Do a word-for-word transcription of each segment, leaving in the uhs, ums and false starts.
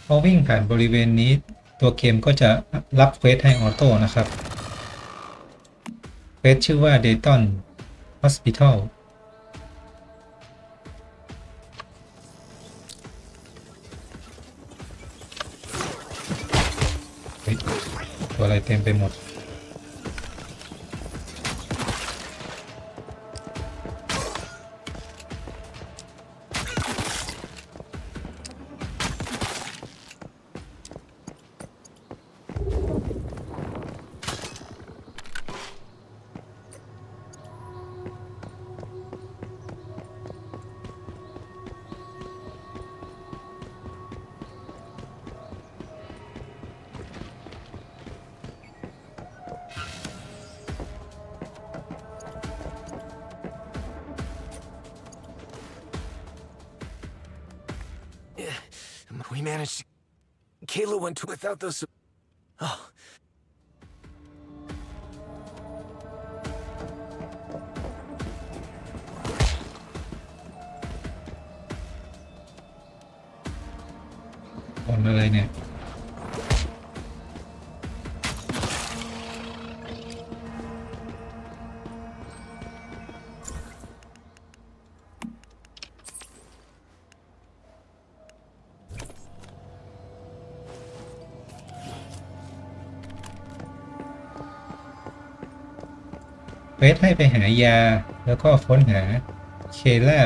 พอวิ่งผ่านบริเวณนี้ตัวเกมก็จะรับเควสให้ออโต้นะครับเควสชื่อว่า Dayton Hospital เฮ้ยตัวอะไรเต็มไปหมด We managed to... Kayla went to without those... Oh. ผลอะไรเนี่ยเควสให้ไปหายาแล้วก็ค้นหาเคล่า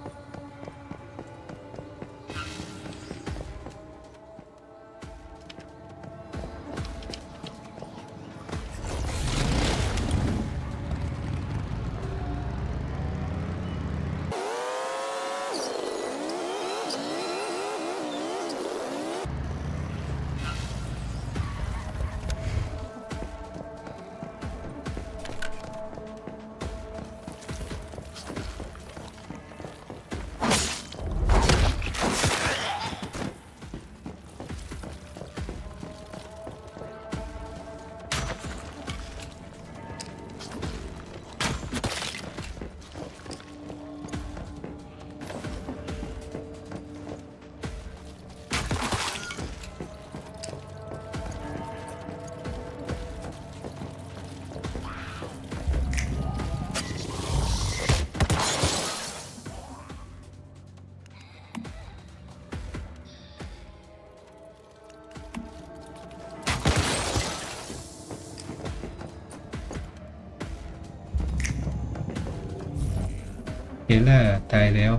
เคล่าตายแล้ว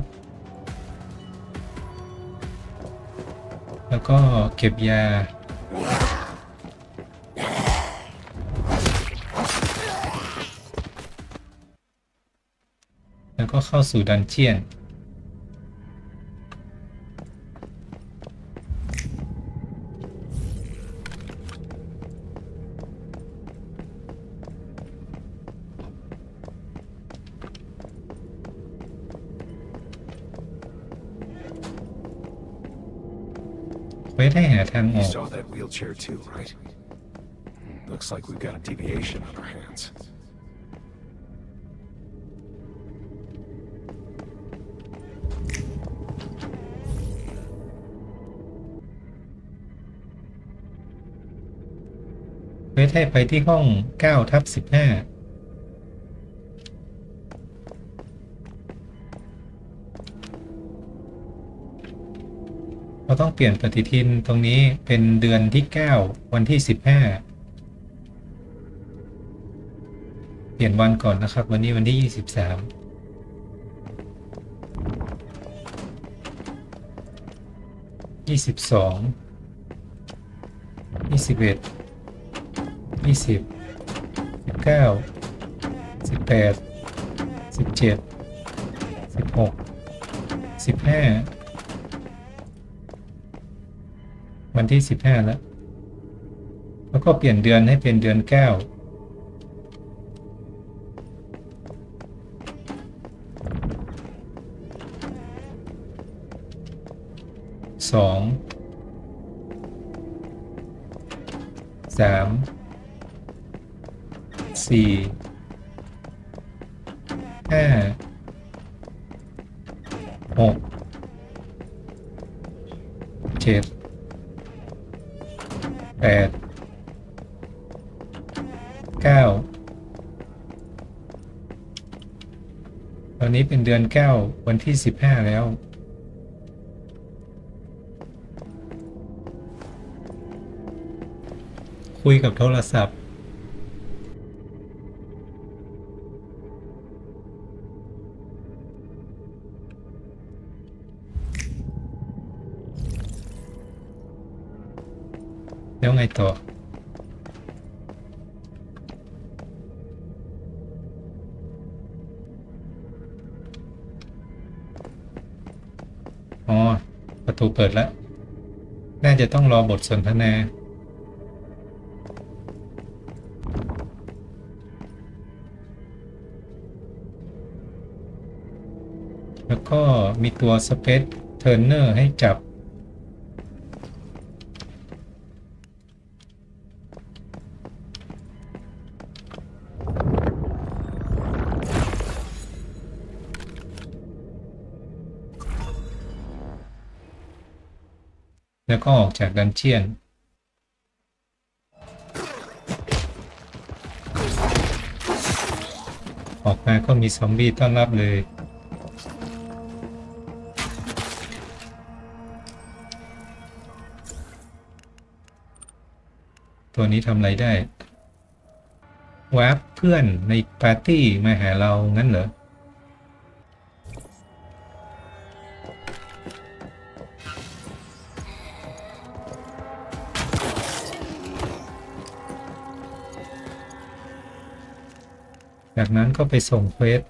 แล้วก็เก็บยาแล้วก็เข้าสู่ดันเจียนไว้ให้หาทางอ You อก saw that wheelchair too, right? Looks like we've got a deviation on our hands. ไว้ให้ไปที่ห้องเก้าทับสิบห้าเราต้องเปลี่ยนปฏิทินตรงนี้เป็นเดือนที่เก้าวันที่สิบห้าเปลี่ยนวันก่อนนะครับวันนี้วันที่ยี่สิบสามยี่สิบสองยี่สิบเอ็ดยี่สิบสิบเก้าสิบแปดสิบเจ็ดสิบหกสิบห้าวันที่สิบห้าแล้วแล้วก็เปลี่ยนเดือนให้เป็นเดือนเก้าสองสามสี่ห้าหกเจ็ดแปด เก้า ตอนนี้เป็นเดือนเก้าวันที่สิบห้าแล้ว คุยกับโทรศัพท์แล้วไงต่อ อ๋อ ประตูเปิดแล้ว น่าจะต้องรอบทสนทนา แล้วก็มีตัว Space Turner ให้จับ แล้วก็ออกจากดันเจียน ออกมาก็มีซอมบี้ต้อนรับเลย ตัวนี้ทำอะไรได้ วาร์ปเพื่อนในปาร์ตี้มาหาเรางั้นเหรอ จากนั้นก็ไปส่งเควส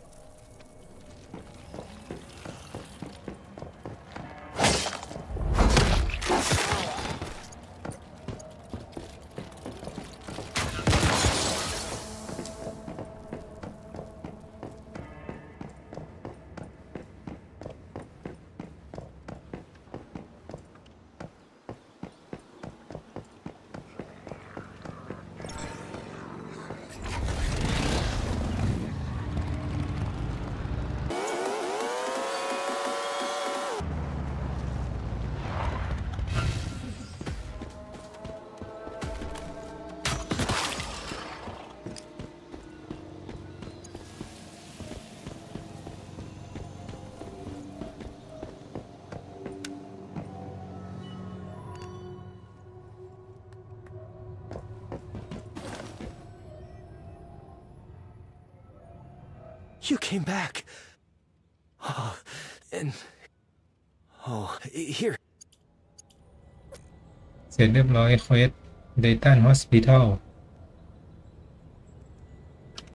You came back. Oh, and oh, here. เสร็จเรียบร้อยเควส Dayton Hospital